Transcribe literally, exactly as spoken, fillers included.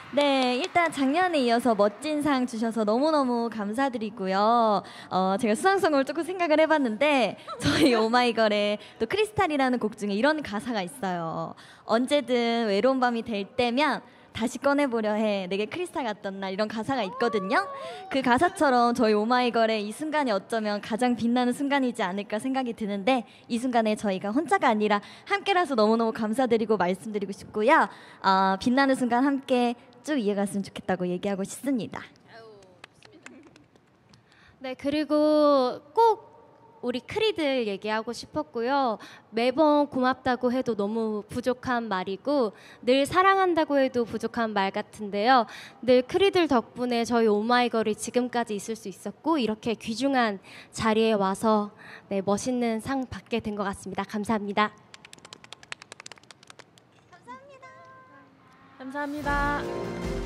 네, 일단 작년에 이어서 멋진 상 주셔서 너무너무 감사드리고요. 어, 제가 수상송을 조금 생각을 해봤는데 저희 오마이걸의 또 크리스탈이라는 곡 중에 이런 가사가 있어요. 언제든 외로운 밤이 될 때면 다시 꺼내보려 해 내게 크리스탈 같던 날, 이런 가사가 있거든요. 그 가사처럼 저희 오마이걸의 이 순간이 어쩌면 가장 빛나는 순간이지 않을까 생각이 드는데, 이 순간에 저희가 혼자가 아니라 함께라서 너무너무 감사드리고 말씀드리고 싶고요. 어, 빛나는 순간 함께 쭉 이어갔으면 좋겠다고 얘기하고 싶습니다. 네, 그리고 꼭 우리 크리들 얘기하고 싶었고요. 매번 고맙다고 해도 너무 부족한 말이고, 늘 사랑한다고 해도 부족한 말 같은데요. 늘 크리들 덕분에 저희 오마이걸이 지금까지 있을 수 있었고, 이렇게 귀중한 자리에 와서 네, 멋있는 상 받게 된 것 같습니다. 감사합니다. 감사합니다.